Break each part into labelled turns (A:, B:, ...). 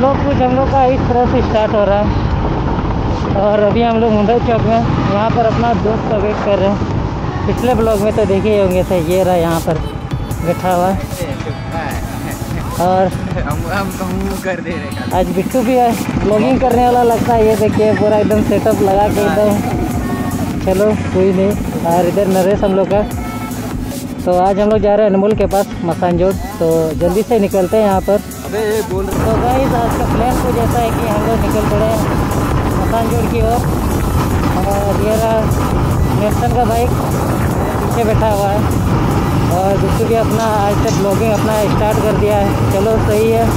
A: हम लोग का इस तरह से स्टार्ट हो रहा है। और अभी हम लोग मुंडा चौक में यहाँ पर अपना दोस्त का वेट कर रहे हैं। पिछले ब्लॉग में तो देखे होंगे थे, ये रहा यहाँ पर बैठा हुआ। और
B: हम कर दे रहे
A: आज बिट्टू भी है, ब्लॉगिंग करने वाला लगता है। ये देखिए पूरा एकदम सेटअप लगा के एकदम। चलो कोई नहीं। और इधर नरेश हम लोग का। तो आज हम लोग जा रहे हैं अनमोल के पास मसानजोड़। तो जल्दी से निकलते हैं यहाँ पर।
B: अबे बोल रहे
A: तो गाइस आज का प्लान कुछ ऐसा है कि हम लोग निकल पड़े हैं मसानजोड़ की ओर। और ये रहा नेल्सन का बाइक पीछे बैठा हुआ है। और बिट्टू भी अपना आज से ब्लॉगिंग अपना स्टार्ट कर दिया है। चलो सही है।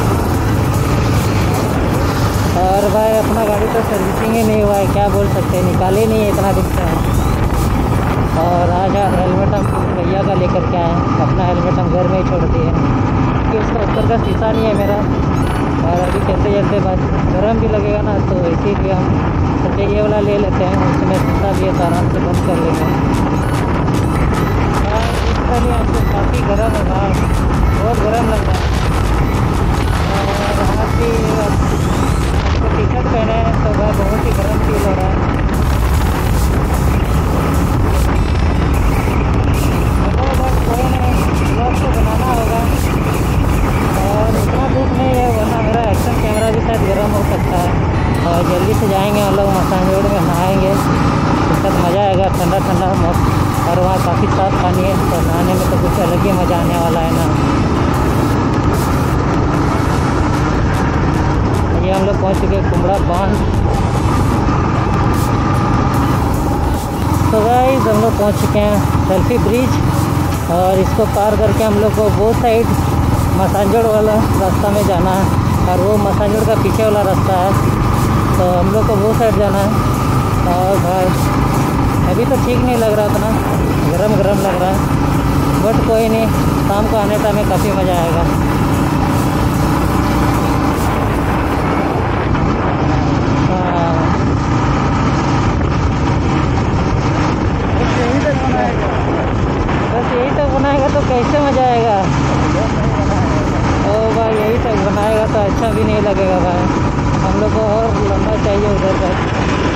A: और भाई अपना गाड़ी तो सर्विसिंग ही नहीं हुआ है, क्या बोल सकते हैं, निकाले नहीं है इतना दिन से। और आज हेलमेट हम भैया का लेकर के आए हैं। अपना हेलमेट हम घर में ही छोड़ दिए क्योंकि उसका ऊपर का शीशा नहीं है मेरा। और अभी कैसे चलते बाद गर्म भी लगेगा ना, तो इसीलिए हम सोचे ये वाला ले लेते हैं। उसमें शीशा भी है तो आराम से बंद कर लेंगे। इसलिए आपको काफ़ी गर्म है बाहर, बहुत गर्म लग रहा है। और आज भी टी शर्ट पहने हैं तो वह बहुत ही गर्म फील हो रहा है। कोई नहीं, ब्लॉग तो बनाना होगा। और इतना धूप नहीं है, वरना मेरा एक्शन कैमरा भी शायद गर्म हो सकता है। और जल्दी से जाएंगे हम लोग मसानजोड़ में, नहाएंगे। उसका मज़ा आएगा, ठंडा ठंडा मौसम। और वहाँ काफ़ी साफ पानी है, तो नहाने में तो कुछ अलग ही मज़ा आने वाला है ना। ये हम लोग पहुँच चुके हैं कुमड़ा बांध। तो गाइस हम लोग पहुँच चुके हैं सेल्फी ब्रिज। और इसको पार करके हम लोग को वो साइड मसानजोड़ वाला रास्ता में जाना है। और वो मसानजोड़ का पीछे वाला रास्ता है, तो हम लोग को वो साइड जाना है। और भाई अभी तो ठीक नहीं लग रहा उतना, गरम गरम लग रहा है। बट कोई नहीं, शाम को आने टाइम में काफ़ी मज़ा आएगा। बस यही तक बनाएगा तो कैसे मज़ा आएगा। ओ भाई यही तक बनाएगा तो अच्छा भी नहीं लगेगा भाई। हम लोग को और लंबा चाहिए उधर तक।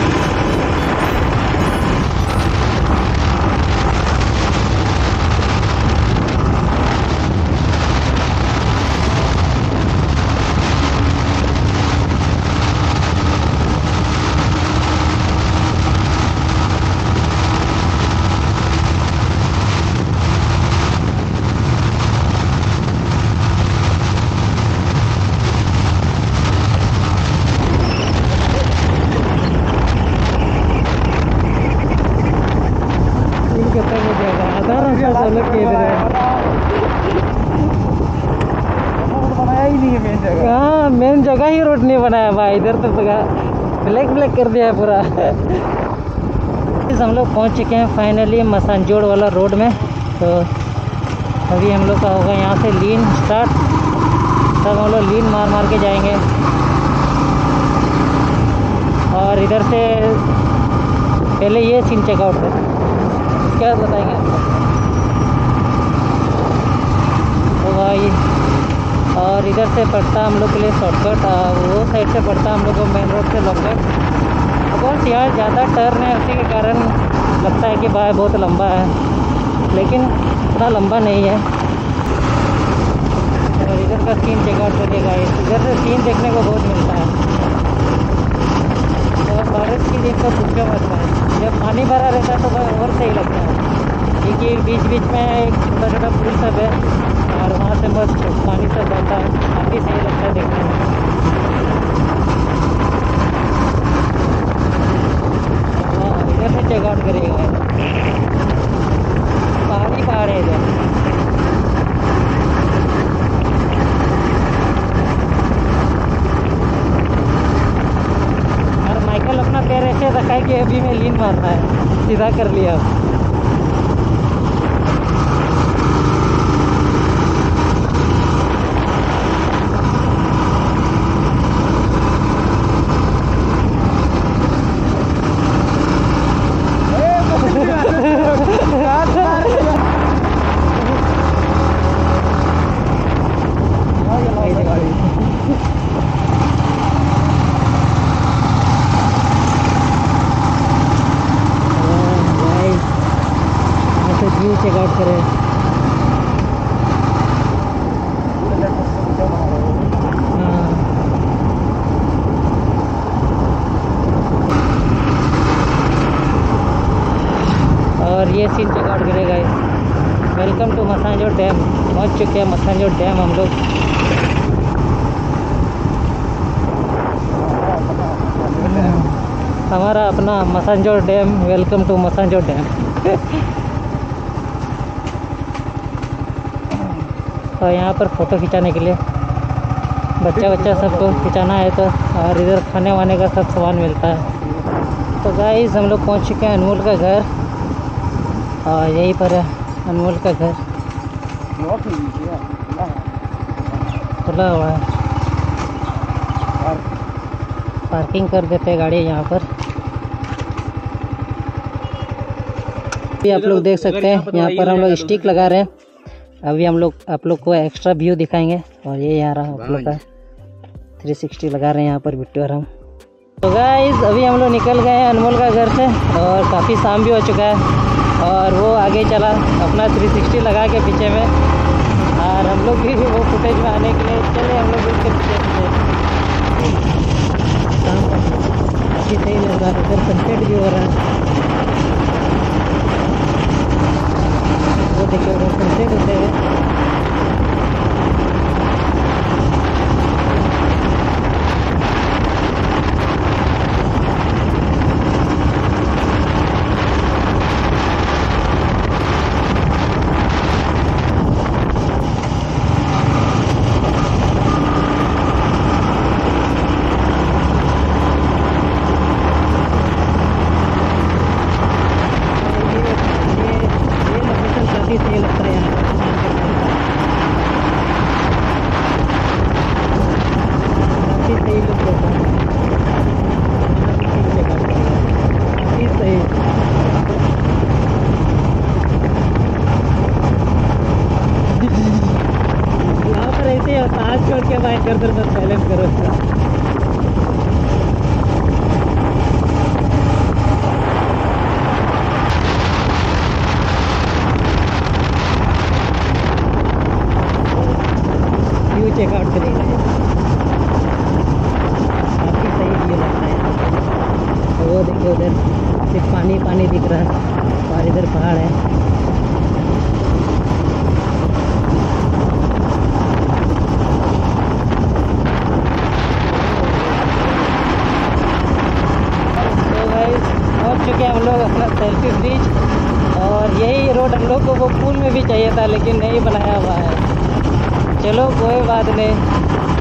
B: बनाया ही नहीं है मेन जगह।
A: हाँ मेन जगह ही रोड नहीं बनाया भाई, इधर तो ब्लैक ब्लैक कर दिया है पूरा। हम लोग पहुंच चुके हैं फाइनली मसानजोड़ वाला रोड में। तो अभी हम लोग का होगा यहाँ से लीन स्टार्ट। तब हम लोग लीन मार मार के जाएंगे। और इधर से पहले ये सीन चेकआउट है, क्या बताएंगे आपको तो भाई। और इधर से पड़ता हम लोग के लिए शॉर्टकट, वो साइड से पड़ता हम लोग को मेन रोड से लॉन्गकट। बहुत यहाँ ज़्यादा टर्न है, उसी के कारण लगता है कि भाई बहुत लंबा है, लेकिन इतना लंबा नहीं है। और इधर का सीन चेकआउट करिएगा, इधर से सीन देखने को बहुत मिलता है। और बारिश की दिन तो पूछो मत भाई, जब पानी भरा रहता है तो भाई और सही लगता है, क्योंकि बीच बीच में एक छोटा छोटा पुल सब है और वहाँ से बस पानी सब बहता है, काफ़ी सही लगता है देखने में। इधर से चेकआउट करिएगा, पहाड़ी पहाड़ है इधर। और माइकल अपना पैर ऐसे रखा है कि अभी में लीन मारना है, सीधा कर लिया। चुके हैं मसंजोर डैम हम लोग। हमारा अपना Massanjore dam. Welcome to Massanjore dam. और यहाँ पर फ़ोटो खिंचाने के लिए बच्चा सबको खिंचाना है तो, और इधर खाने वाने का सब सामान मिलता है। तो गाइस हम लोग पहुँच चुके हैं अनमोल का घर, और यहीं पर है अनमोल का घर। खुला हुआ है, पार्किंग कर देते हैं गाड़ी यहाँ पर। आप लोग देख सकते हैं यहाँ पर हम लोग स्टिक लगा रहे हैं। अभी हम लोग आप लोग को एक्स्ट्रा व्यू दिखाएंगे, और ये यहाँ रहा आप लोग का 360 लगा रहे हैं यहाँ पर बिट्टू और हम। तो गाइस अभी हम लोग निकल गए हैं अनमोल का घर से, और काफ़ी शाम भी हो चुका है, और वो आगे चला अपना 360 लगा के पीछे में, और हम लोग भी वो फुटेज में आने के लिए चले हम लोग उसके पीछे। काफ़ी सही लग रहा है, इधर सनसेट भी हो रहा है। वो देखिए उधर सनसेट होते हुए। साइलेंट करो इसका। व्यू चेकआउट करेंगे, काफ़ी सही व्यू लगता है। तो वो देखिए उधर सिर्फ पानी पानी दिख रहा है, और इधर पहाड़ है। चुके हम लोग अपना सेल्फी ब्रिज, और यही रोड हम लोग को वो पुल में भी चाहिए था, लेकिन नहीं बनाया हुआ है। चलो कोई बात नहीं।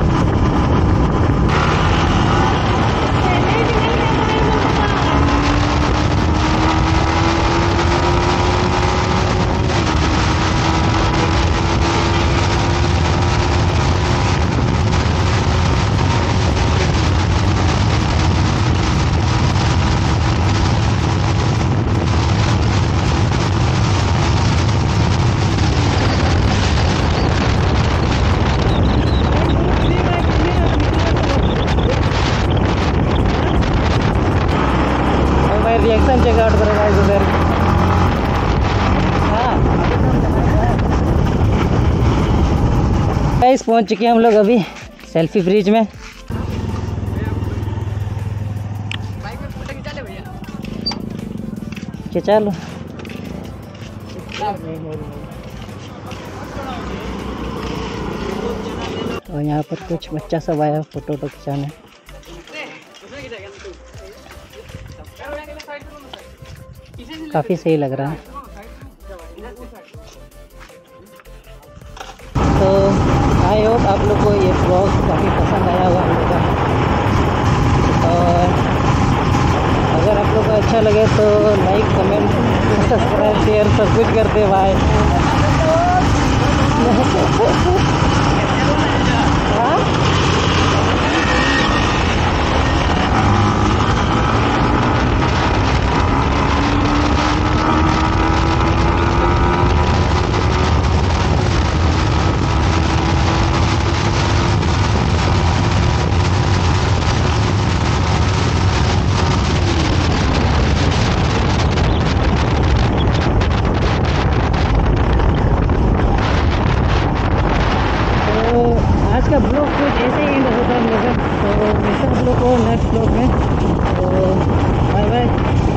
A: रिएक्शन चेकआउट करेगा उधर। हाँ गाइस पहुंच चुके हैं हम लोग अभी सेल्फी ब्रिज में। खिंचा लो। और यहाँ पर कुछ बच्चा सब आया फोटो खिंचाने। काफ़ी सही लग रहा है। तो आई होप आप लोग को ये ब्लॉग काफ़ी पसंद आया होगा हम लोग का, और अगर आप लोग को अच्छा लगे तो लाइक कमेंट सब्सक्राइब शेयर सब कुछ करते भाई।